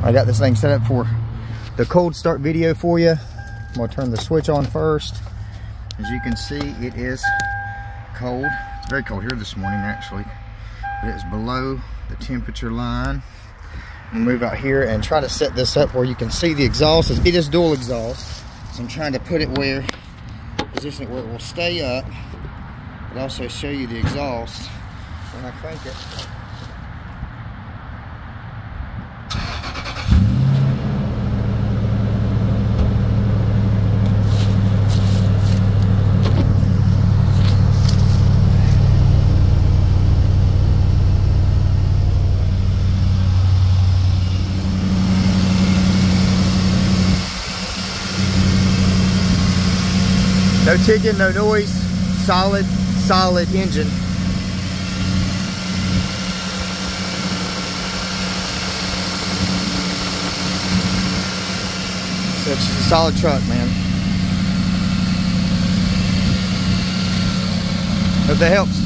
I got this thing set up for the cold start video for you. I'm gonna turn the switch on first. As you can see, it is cold. It's very cold here this morning actually, but it's below the temperature line. I'm gonna move out here and try to set this up where you can see the exhaust. It is dual exhaust, so I'm trying to put it where, position it where it will stay up, but also show you the exhaust when I crank it. No ticking, no noise, solid engine. So it's a solid truck, man. Hope that helps.